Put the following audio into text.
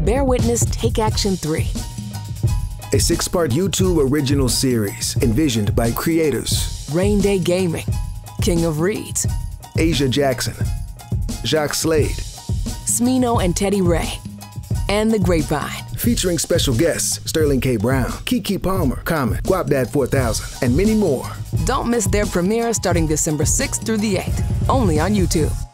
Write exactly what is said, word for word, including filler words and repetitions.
Bear Witness Take Action three. A six-part YouTube original series envisioned by creators Raynday Gaming, King of Reeds, Asia Jackson, Jacques Slade, Smino and Teddy Ray, and The Grapevine. Featuring special guests Sterling K. Brown, Kiki Palmer, Common, Guapdad four thousand, and many more. Don't miss their premiere starting December sixth through the eighth, only on YouTube.